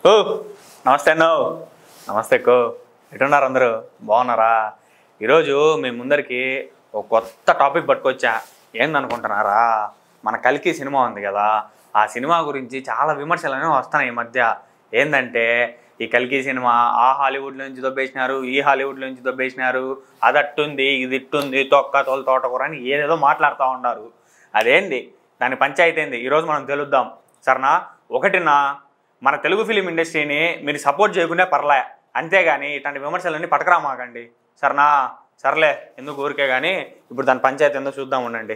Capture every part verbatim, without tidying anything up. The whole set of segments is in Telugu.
ఓ నమస్తే అన్నో నమస్తే కో ఎట్టున్నారు అందరూ బాగున్నారా? ఈరోజు మీ ముందరికి ఒక కొత్త టాపిక్ పట్టుకొచ్చా. ఏందనుకుంటున్నారా? మన కల్కి సినిమా ఉంది కదా, ఆ సినిమా గురించి చాలా విమర్శలు అనేవి వస్తున్నాయి ఈ మధ్య. ఏంటంటే ఈ కల్కి సినిమా ఆ హాలీవుడ్ నుంచి దొబ్బేసినారు, ఈ హాలీవుడ్ నుంచి దొబ్బేసినారు, అది అట్టుంది ఇది ఇట్టుంది, తొక్క తోలు తోటకూర అని ఏదేదో మాట్లాడుతూ ఉన్నారు. అదేంటి దాని పంచాయతీ ఏంది ఈరోజు మనం తెలుద్దాం సరేనా? ఒకటినా మన తెలుగు ఫిలిం ఇండస్ట్రీని మీరు సపోర్ట్ చేయకుండా పర్లే, అంతేగాని ఇట్లాంటి విమర్శలన్నీ పట్టకరామాకండి సరేనా? సర్లే ఎందుకు ఊరికే కానీ ఇప్పుడు దాని పంచాయతీ ఏందో చూద్దాం ఉండండి.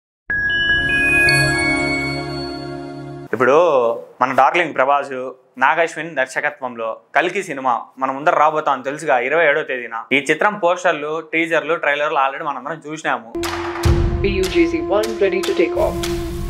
ఇప్పుడు మన డార్లింగ్ ప్రభాస్, నాగశ్విన్ దర్శకత్వంలో కల్కి సినిమా మన ముందర రాబోతాం తెలుసుగా ఇరవై ఏడో తేదీన. ఈ చిత్రం పోస్టర్లు, టీజర్లు, ట్రైలర్లు ఆల్రెడీ మనందరం చూసినాము. B U G C one ready to take off.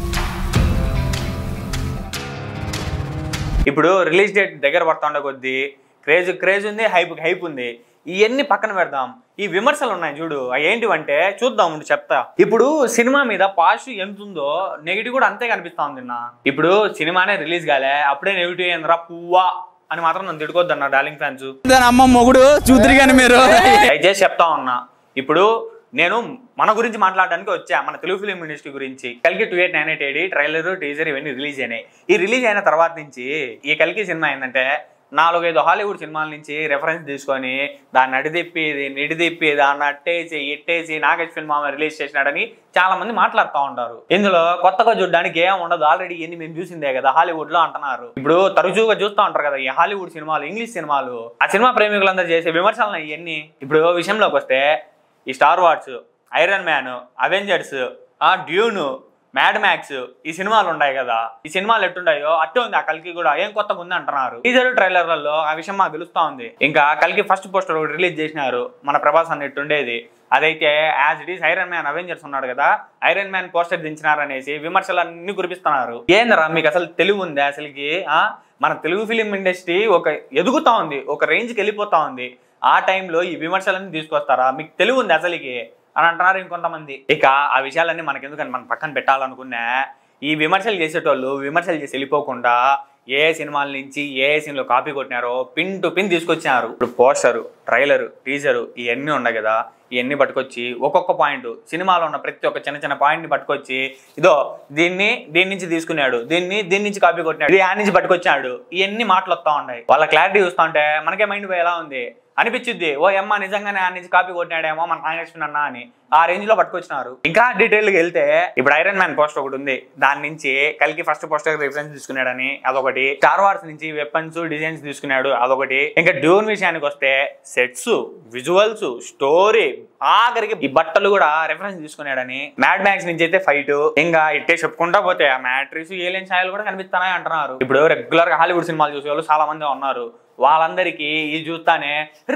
ఇప్పుడు రిలీజ్ డేట్ దగ్గర పడుతుండే కొద్దీ క్రేజ్ క్రేజ్ ఉంది, హైప్ హైప్ ఉంది. ఇవన్నీ పక్కన పెడదాం. ఈ విమర్శలు ఉన్నాయి చూడు, అవి ఏంటివంటే చూద్దాం చెప్తా. ఇప్పుడు సినిమా మీద పాజిటివ్ ఎంత ఉందో నెగిటివ్ కూడా అంతే కనిపిస్తా ఉంది. ఇప్పుడు సినిమానే రిలీజ్ కాలే అప్పుడే నెగిటివ్ ఏంద్రా పువ్వా అని మాత్రం నన్ను తిడుకోవద్దు అన్న డార్లింగ్ ఫ్యాన్స్. అమ్మ మొగుడు చూద్దరు కానీ మీరు దయచేసి చెప్తా ఉన్నా. ఇప్పుడు నేను మన గురించి మాట్లాడడానికి వచ్చా, మన తెలుగు ఫిలిం ఇండస్ట్రీ గురించి. కల్కి two eight nine eight AD trailer, teaser ఇవన్నీ రిలీజ్ అయినాయి. ఈ రిలీజ్ అయిన తర్వాత నుంచి ఈ కల్కి సినిమా ఏంటంటే నాలుగైదు హాలీవుడ్ సినిమాల నుంచి రెఫరెన్స్ తీసుకొని దాన్ని అడిదిప్పి నిడిదిప్పి దాన్ని అట్టేసి ఇట్టేసి నాగశ్విన్ మామ రిలీజ్ చేసినాడని చాలా మంది మాట్లాడుతూ ఉంటారు. ఇందులో కొత్తగా చూడడానికి ఏం ఉండదు, ఆల్రెడీ ఇవన్నీ మేము చూసిందే కదా హాలీవుడ్ లో అంటున్నారు. ఇప్పుడు తరచుగా చూస్తూ ఉంటారు కదా ఈ హాలీవుడ్ సినిమాలు, ఇంగ్లీష్ సినిమాలు. ఆ సినిమా ప్రేమికులందరూ చేసే విమర్శలు ఇవన్నీ. ఇప్పుడు విషయంలోకి వస్తే ఈ Star Wars, Iron Man, Avengers, ఆ డ్యూను, మ్యాడ్ మ్యాక్స్ ఈ సినిమాలు ఉన్నాయి కదా, ఈ సినిమాలు ఎట్టుంటాయో అట్టే ఉంది ఆ కల్కి కూడా. ఏం కొత్తగా ఉంది అంటున్నారు. టీజర్ ట్రైలర్లలో ఆ విషయం మాకు తెలుస్తా ఉంది. ఇంకా కల్కి ఫస్ట్ పోస్టర్ రిలీజ్ చేసినారు మన ప్రభాస్ అన్నట్టు ఉండేది. అదైతే as it is Iron Man Avengers ఉన్నాడు కదా, ఐరన్ మ్యాన్ పోస్టర్ దించినారు అనేసి విమర్శలు అన్ని కురిపిస్తున్నారు. ఏందరా మీకు అసలు తెలివి ఉంది అసలుకి? మన తెలుగు ఫిలిం ఇండస్ట్రీ ఒక ఎదుగుతా ఉంది, ఒక రేంజ్కి వెళ్ళిపోతా ఉంది. ఆ టైంలో ఈ విమర్శలన్నీ తీసుకొస్తారా? మీకు తెలివి ఉంది అసలుకి అని అంటున్నారు ఇంకొంతమంది. ఇక ఆ విషయాలన్నీ మనకెందుకని మనం పక్కన పెట్టాలనుకున్నా, ఈ విమర్శలు చేసేటోళ్ళు విమర్శలు చేసి వెళ్ళిపోకుండా ఏ సినిమాల నుంచి ఏ సీన్లో కాపీ కొట్టినారో పిన్ టు పిన్ తీసుకొచ్చినారు. ఇప్పుడు పోస్టరు, ట్రైలరు, టీజరు ఇవన్నీ ఉన్నాయి కదా, ఇవన్నీ పట్టుకొచ్చి ఒక్కొక్క పాయింట్ సినిమాలో ఉన్న ప్రతి ఒక్క చిన్న చిన్న పాయింట్ని పట్టుకొచ్చి ఇదో దీన్ని దీని నుంచి తీసుకున్నాడు, దీన్ని దీని నుంచి కాపీ కొట్టినాడు, ఇది ఆ నుంచి పట్టుకొచ్చాడు, ఇవన్నీ మాటలు వస్తూ ఉన్నాయి. వాళ్ళ క్లారిటీ చూస్తూ ఉంటే మనకే మైండ్ పోయి ఎలా ఉంది అనిపించింది. ఓ అమ్మ నిజంగానే ఆ నుంచి కాపీ కొట్టినాడేమో మన నాగేశ్వన్ అన్న అని ఆ రేంజ్ లో పట్టుకొచ్చినారు. ఇంకా డీటెయిల్గా వెళ్తే ఇప్పుడు ఐరన్ మ్యాన్ పోస్టర్ ఒకటి ఉంది, దాని నుంచి కల్కి ఫస్ట్ పోస్టర్ రిఫరెన్స్ తీసుకున్నాడని అదొకటి. స్టార్ వార్స్ నుంచి వెపన్స్ డిజైన్స్ తీసుకున్నాడు అదొకటి. ఇంకా డ్యూన్ విషయానికి వస్తే సెట్స్, విజువల్స్, స్టోరీ, ఆఖరికి ఈ బట్టలు కూడా రెఫరెన్స్ తీసుకున్నాడని. మ్యాడ్ మ్యాక్స్ నుంచి అయితే ఫైట్, ఇంకా ఇట్టే చెప్పుకుంటా పోతే ఆ మ్యాట్రిక్స్ ఏలియన్ ఛాయలు కూడా కనిపిస్తున్నాయి అంటున్నారు. ఇప్పుడు రెగ్యులర్ గా హాలీవుడ్ సినిమాలు చూసే వాళ్ళు చాలా మంది ఉన్నారు. వాళ్ళందరికీ ఈ చూస్తానే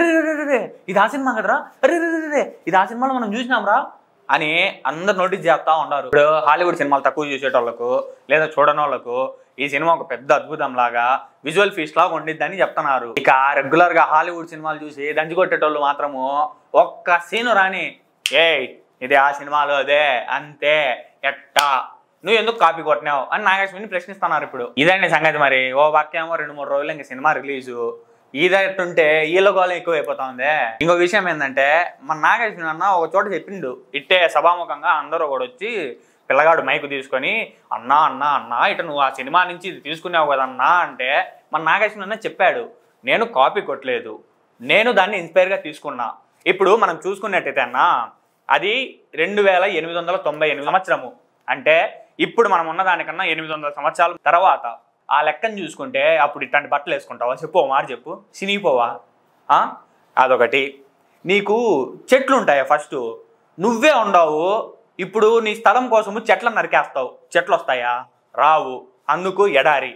రే ఇది ఆ సినిమా కదరా, రే రే ఇది ఆ సినిమాలో మనం చూసినాంరా అని అందరు నోటీస్ చేస్తా ఉన్నారు. ఇప్పుడు హాలీవుడ్ సినిమాలు తక్కువ చూసేటోళ్ళకు లేదా చూడని వాళ్ళకు ఈ సినిమా ఒక పెద్ద అద్భుతం లాగా విజువల్ ఫీస్ట్ లాగా ఉండిద్దని చెప్తున్నారు. ఇక రెగ్యులర్ గా హాలీవుడ్ సినిమాలు చూసి దంచి కొట్టేటోళ్ళు మాత్రము ఒక్క సీను రాని ఏ ఇది ఆ సినిమాలో అదే అంతే ఎట్టా నువ్వు ఎందుకు కాపీ కొట్టినావు అని నాగేశ్వరిని ప్రశ్నిస్తున్నారు. ఇప్పుడు ఇదండి సంగతి. మరి ఓ వాక్యమో రెండు మూడు రోజులు ఇంకా సినిమా రిలీజు ఇదట్టుంటే వీళ్ళ గోళం ఎక్కువ అయిపోతా ఉంది. ఇంకో విషయం ఏంటంటే మన నాగేశ్వరి అన్న ఒక చోట చెప్పిండు, ఇట్టే సభాముఖంగా అందరూ కూడా వచ్చి పిల్లగాడు మైకు తీసుకొని అన్నా అన్నా అన్నా ఇట నువ్వు ఆ సినిమా నుంచి ఇది తీసుకున్నావు కదన్నా అంటే మన నాగేశ్వరి అన్న చెప్పాడు, నేను కాపీ కొట్టలేదు, నేను దాన్ని ఇన్స్పైర్గా తీసుకున్నా. ఇప్పుడు మనం చూసుకున్నట్టయితే అన్న అది రెండు వేల ఎనిమిది వందల తొంభై ఎనిమిది సంవత్సరము అంటే ఇప్పుడు మనం ఉన్న దానికన్నా ఎనిమిది వందల సంవత్సరాల తర్వాత ఆ లెక్కను చూసుకుంటే అప్పుడు ఇట్లాంటి బట్టలు వేసుకుంటావా చెప్పు, మాట చెప్పు, సినిగిపోవా? అదొకటి. నీకు చెట్లు ఉంటాయా? ఫస్ట్ నువ్వే ఉండవు, ఇప్పుడు నీ స్థలం కోసము చెట్లను నరికేస్తావు, చెట్లు వస్తాయా? రావు. అందుకు ఎడారి.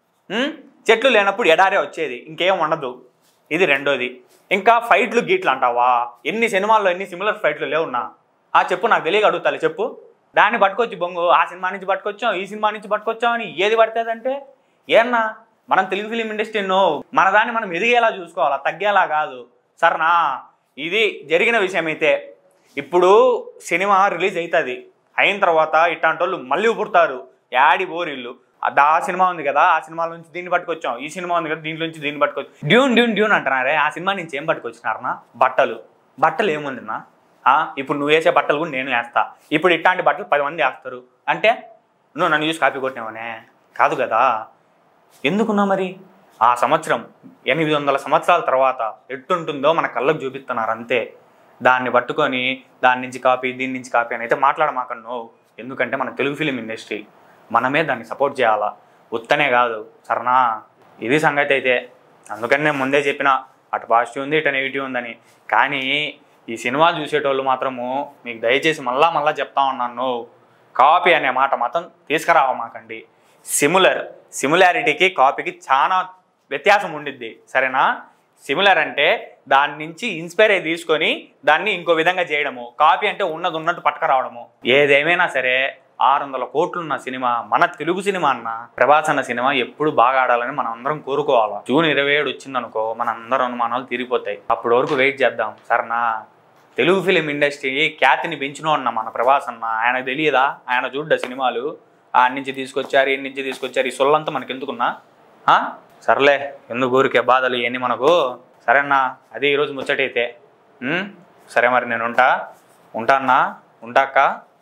చెట్లు లేనప్పుడు ఎడారే వచ్చేది, ఇంకేం ఉండదు. ఇది రెండోది. ఇంకా ఫైట్లు గీట్లు అంటావా? ఎన్ని సినిమాల్లో ఎన్ని సిమిలర్ ఫైట్లు లేవున్నా ఆ చెప్పు, నాకు తెలియక అడుగుతాలి చెప్పు. దాన్ని పట్టుకొచ్చి బొంగు ఆ సినిమా నుంచి పట్టుకొచ్చాం, ఈ సినిమా నుంచి పట్టుకొచ్చాం అని ఏది పడుతుందంటే ఏమన్నా మనం తెలుగు ఫిలిం ఇండస్ట్రీను మన దాన్ని మనం ఎదిగేలా చూసుకోవాలా, తగ్గేలా కాదు సరేనా? ఇది జరిగిన విషయం అయితే ఇప్పుడు సినిమా రిలీజ్ అవుతుంది, అయిన తర్వాత ఇట్లాంటి వాళ్ళు మళ్ళీ పుడతారు, యాడి బోరిల్లు ఆ సినిమా ఉంది కదా, ఆ సినిమా నుంచి దీన్ని పట్టుకొచ్చాం, ఈ సినిమా ఉంది కదా దీంట్లో నుంచి దీన్ని పట్టుకొచ్చాం. డ్యూన్ డ్యూన్ డ్యూన్ అంటున్నారే, ఆ సినిమా నుంచి ఏం పట్టుకొచ్చినారనా? బట్టలు. బట్టలు ఏముందినా? ఇప్పుడు నువ్వు వేసే బట్టలు కూడా నేను వేస్తా. ఇప్పుడు ఇట్లాంటి బట్టలు పది మంది వేస్తారు అంటే నువ్వు నన్ను చూసి కాపీ కొట్టినావనే కాదు కదా. ఎందుకున్నా మరి ఆ సంవత్సరం ఎనిమిది వందల సంవత్సరాల తర్వాత ఎట్టుంటుందో మన కళ్ళకు చూపిస్తున్నారు అంతే. దాన్ని పట్టుకొని దాని నుంచి కాపీ దీని నుంచి కాపీ అని అయితే మాట్లాడమాకను. ఎందుకంటే మన తెలుగు ఫిలిం ఇండస్ట్రీ, మనమే దాన్ని సపోర్ట్ చేయాలా, ఉత్తనే కాదు సరేనా? ఇది సంగతి అయితే. అందుకని నేను ముందే చెప్పిన అటు పాజిటివ్ ఉంది ఇటు నెగిటివ్ ఉందని. కానీ ఈ సినిమా చూసేటోళ్ళు మాత్రము మీకు దయచేసి మళ్ళా మళ్ళా చెప్తా ఉన్నాను, కాపీ అనే మాట మాత్రం తీసుకురావమాకండి. సిమిలర్ సిమిలారిటీకి కాపీకి చాలా వ్యత్యాసం ఉండిద్ది సరేనా? సిమిలర్ అంటే దాని నుంచి ఇన్స్పైర్ అయ్యి తీసుకొని దాన్ని ఇంకో విధంగా చేయడము, కాపీ అంటే ఉన్నది ఉన్నట్టు పట్టుకురావడము. ఏదేమైనా సరే ఆరు వందల కోట్లున్న సినిమా మన తెలుగు సినిమా అన్న, ప్రభాస్ అన్న సినిమా ఎప్పుడు బాగా ఆడాలని మనం అందరం కోరుకోవాలి. జూన్ ఇరవై ఏడు వచ్చిందనుకో మన అందరం అనుమానాలు తీరిపోతాయి. అప్పటి వరకు వెయిట్ చేద్దాం సరేనా? తెలుగు ఫిలిం ఇండస్ట్రీ ఖ్యాతిని పెంచినోన్న మన ప్రభాస్ అన్న, ఆయనకు తెలియదా? ఆయన చూడ్డ సినిమాలు ఆ నుంచి తీసుకొచ్చారు ఈ నుంచి తీసుకొచ్చారు, ఈ సొల్లంతా మనకి ఎందుకున్నా? సర్లే ఎందుకు ఊరికే బాధలు ఇవన్నీ మనకు. సరేనా? అది ఈరోజు ముచ్చటైతే. సరే మరి నేను ఉంటా ఉంటా అన్నా ఉంటాక